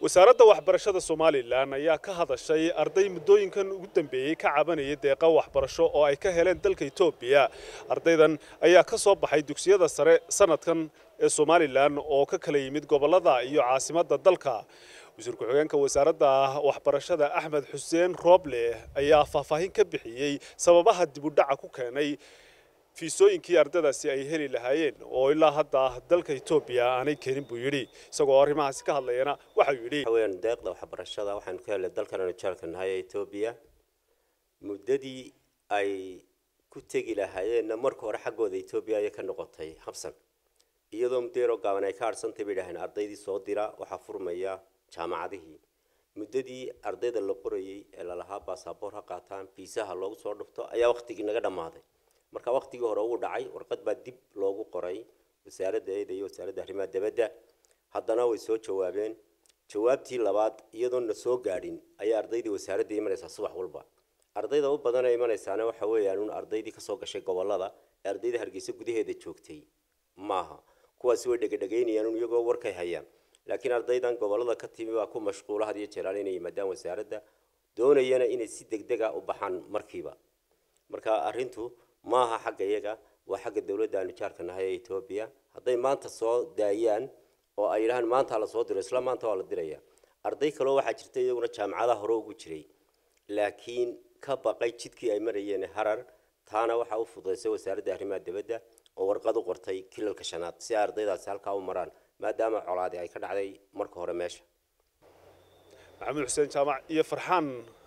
wasaaradda waxbarashada Soomaaliland ayaa ka hadashay arday muddooyinkan ugu dambeeyay ka cabanayay deeqa waxbarasho oo ay ka heleen dalka Itoobiya. Ardaydan ayaa ka soo baxay dugsiyada sare sanadkan ee Soomaaliland oo ka kala yimid gobolada iyo caasimadda dalka. wasiirka xogeenka wasaaradda waxbarashada Axmed Xuseen Rooble ayaa faahfaahin ka bixiyay sababaha dib u dhaca ku keenay fiisooyinkii ardaydaasi ay heli lahaayeen oo ilaa hadda dalka Itoobiya aanay keenin buu yiri isagoo arrimahaas ka hadlayna waxa uu yiri haween deeqda waxbarashada waxaan ka helay dalkan aan jaalkanahay Itoobiya muddadii ay ku tagi lahaayeen markii hore xaggooda Itoobiya ay ka noqotay habsan iyadoo muddo gaaban ay ka arsantay bilahan ardaydii soo dira waxa furmaya jaamacadihii muddadii ardayda la qorayay ee la lahaa baasaboor ha qaataan fiisaha loogu soo dhufto ayaa waqtigii naga dhamaaday marka waqtigii hore uu dhacay warqad baa dib loogu qoray wasaaradda iyo wasaaradda arrimaha dibadda haddana way soo jawaabeen jawaabtii labaad iyadoo na soo gaadhin ayaa ardaydii wasaaradda imanaysa subax walba ardayda u badan ay imanaysaana waxa weeyaan ardaydii ka soo gashay gobolada ardayda Hargeysa gudaheeda joogtay maaha kuwaas way dhagdhagaynayaan iyagoo warkay hayaan laakiin ardaydan gobolada ka timi waa ku mashquulaad iyo jeelaan inay yimaadaan wasaaradda doonayana inay si degdeg ah u baxaan markiiba marka arrintu maaha xagga iyaga waa xagga dawladda aan jaarkanahay ee Itoobiya haday maanta soo daayaan oo ay yiraahdaan maanta la soo diro isla maanta waa la diraya arday kale waxa jirtay iyaguna jaamacadaha hore ugu jiray laakiin ka baqay jidkii ay marayeen harar taana waxa uu fududeysay wasaaradda arrimaha dibadda oo warqad u qortay kilalka shanaad si ardaydaas halka u maraan maadaama colaadi ay ka dhacday marka hore meesha Maxamed Xuseen Jaamac iyo Farxaan